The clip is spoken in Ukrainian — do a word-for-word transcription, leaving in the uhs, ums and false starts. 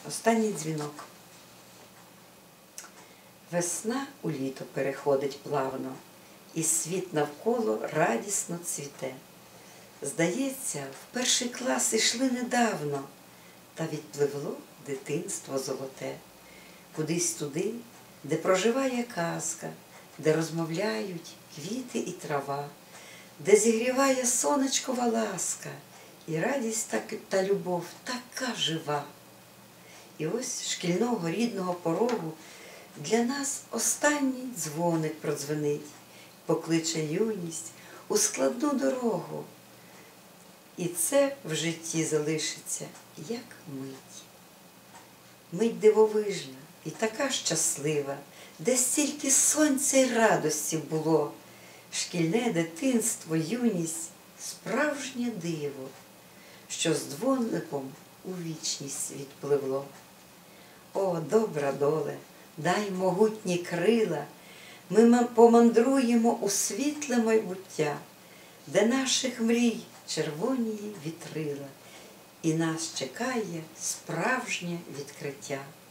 Останній дзвінок. Весна у літо переходить плавно, і світ навколо радісно цвіте. Здається, в перший клас ішли недавно, та відпливло дитинство золоте. Кудись туди, де проживає казка, де розмовляють квіти і трава, де зігріває сонечкова ласка, і радість та любов така жива. І ось шкільного рідного порогу для нас останній дзвоник продзвенить, покличе юність у складну дорогу. І це в житті залишиться, як мить. Мить дивовижна і така щаслива, де стільки сонця й радості було. Шкільне дитинство, юність – справжнє диво, що з дзвоником у вічність відпливло. О, добра доле, дай могутні крила, ми помандруємо у світле майбуття, де наших мрій червоні вітрила, і нас чекає справжнє відкриття.